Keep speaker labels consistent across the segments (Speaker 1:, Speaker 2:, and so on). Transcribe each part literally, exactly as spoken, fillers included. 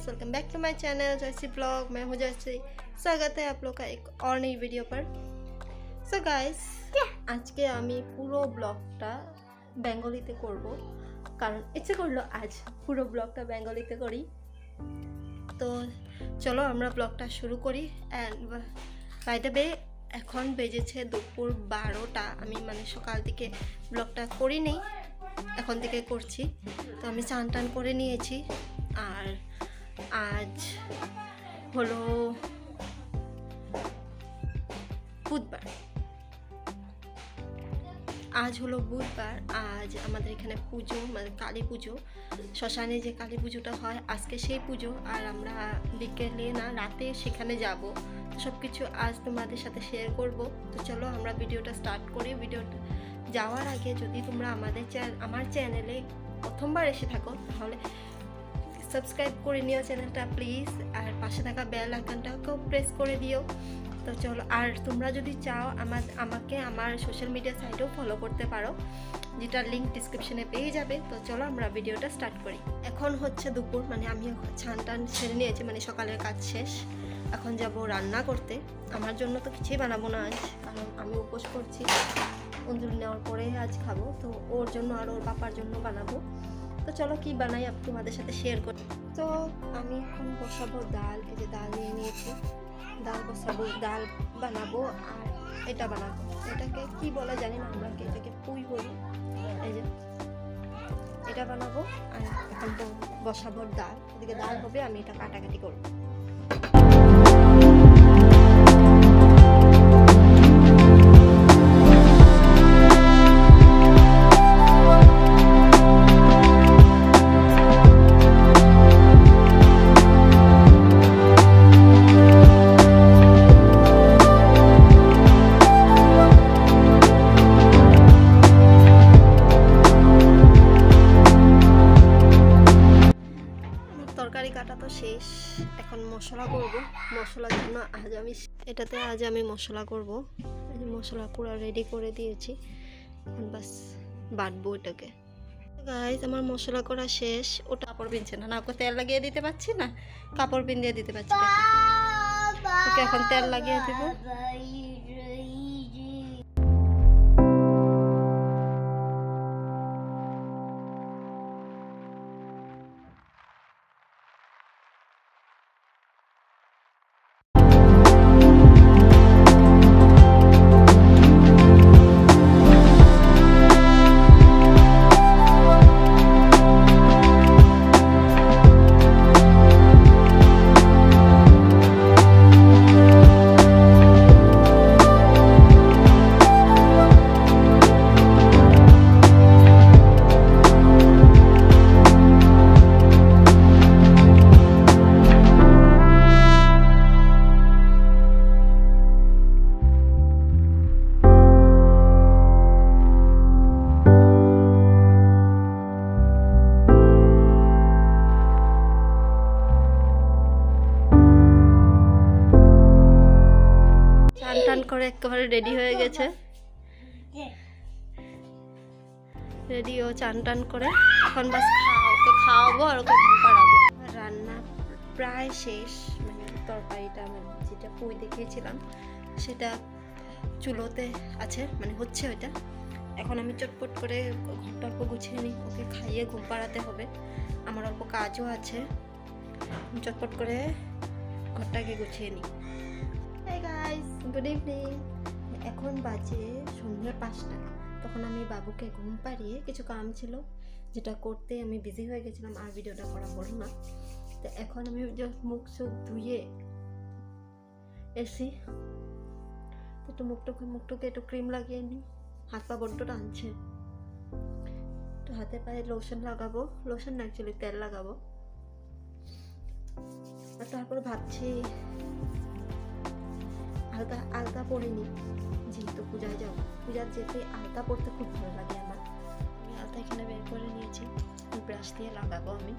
Speaker 1: Welcome back to my channel Jaysi blog. मैं हूँ JC. स्वागत है आप लोग का एक और नई वीडियो पर। सो गाइस आज के आमी पुरो ब्लगटा बेंगलीते करबो कारण इच्छा करलो आज पुरो ब्लगटा बेंगलीते करी। तो चलो আমরা ব্লগটা শুরু করি। এন্ড বাই দ্য ওয়ে এখন বেজেছে দুপুর বারোটা। আমি মানে সকাল থেকে ব্লগটা করিনি, এখন থেকে করছি। তো আমি চান টান করে নিয়েছি। আর আজ হলো বুধবার, আজ হলো বুধবার। আজ আমাদের এখানে পুজো মানে কালী পুজো, শ্মশানে যে কালী পুজোটা হয় আজকে সেই পুজো। আর আমরা বিকেলে না রাতে সেখানে যাব। তো সব কিছু আজ তোমাদের সাথে শেয়ার করব। তো চলো আমরা ভিডিওটা স্টার্ট করি। ভিডিওটা যাওয়ার আগে যদি তোমরা আমাদের আমার চ্যানেলে প্রথমবার এসে থাকো তাহলে সাবস্ক্রাইব করে নিও চ্যানেলটা প্লিজ। আর পাশে থাকা বেল আইকনটাকেও প্রেস করে দিও। তো চলো, আর তোমরা যদি চাও আমার আমাকে আমার সোশ্যাল মিডিয়া সাইটেও ফলো করতে পারো, যেটার লিঙ্ক ডিসক্রিপশনে পেয়ে যাবে। তো চলো আমরা ভিডিওটা স্টার্ট করি। এখন হচ্ছে দুপুর, মানে আমি ছান টান ছেড়ে নিয়েছি, মানে সকালের কাজ শেষ। এখন যাব রান্না করতে। আমার জন্য তো কিছুই বানাবো না আজ, কারণ আমি উপোস করছি। অঞ্জলি নেওয়ার পরে আজ খাবো, তো ওর জন্য আর ওর পাপার জন্য বানাবো। তো চলো কি বানাই তোমাদের সাথে শেয়ার করি। তো আমি এখন বসাবো ডাল। এই যে ডাল নিয়ে নিয়েছি, ডাল বসাবো, ডাল বানাবো। আর এটা বানাবো, এটাকে কি বলে জানি না, আমরা এটাকে পুই বলি। এই যে এটা বানাবো। আর এখন তো বসাবো ডাল, এদিকে ডাল হবে, আমি এটা কাটাকাটি করবো। তরকারি কাটা তো শেষ, এখন মশলা করব। মশলার জন্য আজ আমি এটাতে আজ আমি মশলা করব। এই যে মশলা পুরো রেডি করে দিয়েছি, এখন বাস বাটবো এটাকে। গাইস আমার মশলা করা শেষ। ওটা কাপড় বিনছে না, না ওকে তেল লাগিয়ে দিতে পারছি না, কাপড় বিন দিয়ে দিতে পারছি। ওকে এখন তেল লাগিয়ে দেবো। টান করে একেবারে রেডি হয়ে গেছে। রেডি ও চান টান করে এখন বাস ওকে খাওয়াবো আর ওকে পাড়াবো। রান্না প্রায় শেষ, মানে তরকারিটা মানে যেটা পুই দেখিয়েছিলাম সেটা চুলোতে আছে, মানে হচ্ছে ওইটা। এখন আমি চটপট করে ঘরটা অল্প গুছিয়ে নিই, ওকে খাইয়ে ঘুম পাড়াতে হবে। আমার অল্প কাজও আছে, চটপট করে ঘরটাকে গুছিয়ে নিই। Hey guys, good evening. এখন বাজে সন্ধ্যা পাঁচটা। তখন আমি বাবুকে ঘুম পাড়িয়ে কিছু কাম ছিল যেটা করতে আমি বিজি হয়ে গেছিলাম, আর ভিডিওটা করা হলো না। তো এখন আমি জাস্ট মুখ চোখ ধুয়ে এসি, একটু মুখটুকে মুখটুকে একটু ক্রিম লাগিয়ে নিই। হাত পা বড্ড টানছে, একটু হাতে পায়ে লোশন লাগাবো। লোশন না, অ্যাকচুয়ালি তেল লাগাবো। আর তারপরে ভাবছি আলতা আলতা পরিনি, যেহেতু পূজায় যাবো। পূজার যেতে আলতা পরতে খুব ভালো লাগে আমার। আমি আলতা এখানে বের করে নিয়েছি, ব্রাশ দিয়ে লাগাবো আমি।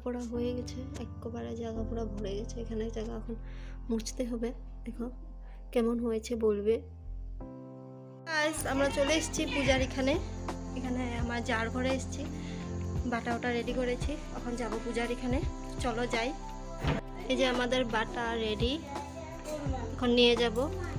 Speaker 1: পোড়া হয়ে গেছে, একেবারে জায়গা পোড়া ভরে গেছে। এখানে জায়গা এখন মুছতে হবে। দেখো কেমন হয়েছে বলবে। গাইস আমরা চলে এসেছি পূজার এখানে। এখানে আমার জার ঘরে এসেছি, বাটা ওটা রেডি করেছি, এখন যাব পূজার এখানে। চলো যাই। এই যে আমাদের বাটা রেডি, এখন নিয়ে যাব।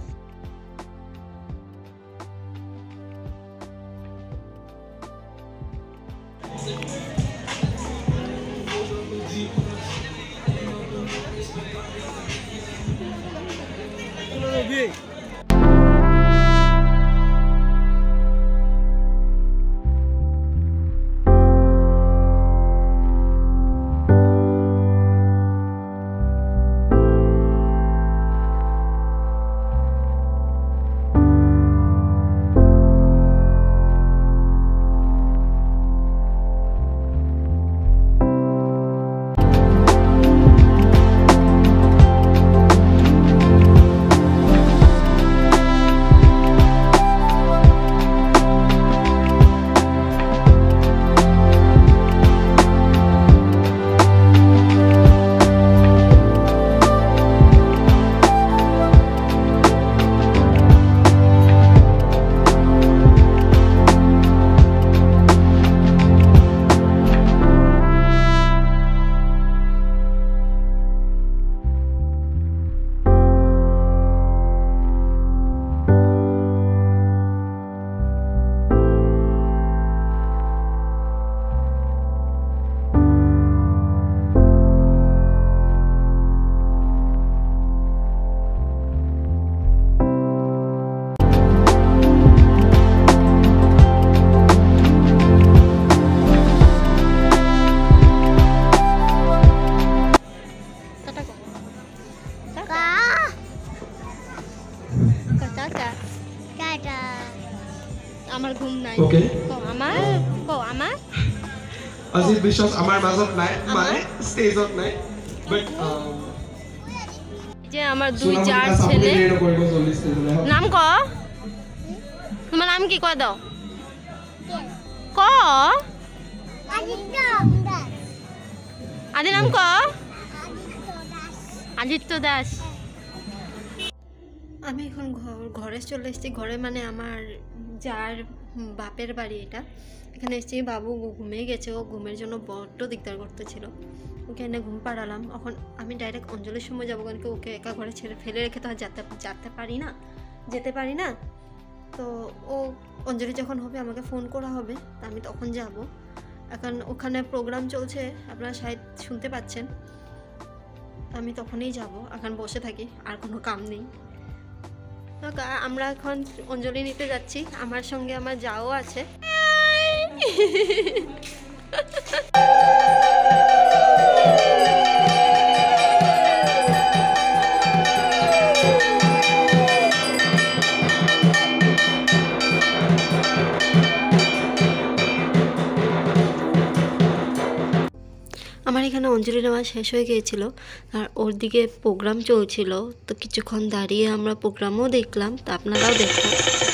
Speaker 1: আমার ঘুম নাই।
Speaker 2: ওকে
Speaker 1: কো আমার কো আমার
Speaker 2: আজিত বিশ্বাস আমার মাজত নাই, মানে স্টেজত নাই, বাট
Speaker 1: যে আমার দুই জার ছেলে। নাম ক, তোমার নাম কি কয় দাও ক। আদি নাম ক আদিত্য দাস। আমি এখন ঘরে চলে এসেছি। ঘরে মানে আমার যার বাপের বাড়ি এটা। এখানে এসেছি, বাবু ঘুমিয়ে গেছে, ও ঘুমের জন্য বড্ড দিকদার করতেছিল। ওকে এনে ঘুম পাড়ালাম। এখন আমি ডাইরেক্ট অঞ্জলির সময় যাবো, কারণ কি ওকে একা ঘরে ছেড়ে ফেলে রেখে তো আর যেতে যেতে পারি না যেতে পারি না তো ও অঞ্জলি যখন হবে আমাকে ফোন করা হবে, আমি তখন যাব। এখন ওখানে প্রোগ্রাম চলছে, আপনারা শায়দ শুনতে পাচ্ছেন। আমি তখনই যাব। এখন বসে থাকি, আর কোনো কাম নেই। আমরা এখন অঞ্জলি নিতে যাচ্ছি। আমার সঙ্গে আমার যাও আছে। আমার এখানে অঞ্জলি নেওয়া শেষ হয়ে গিয়েছিল, আর ওর দিকে প্রোগ্রাম চলছিল, তো কিছুক্ষণ দাঁড়িয়ে আমরা প্রোগ্রামও দেখলাম, তো আপনারাও দেখুন।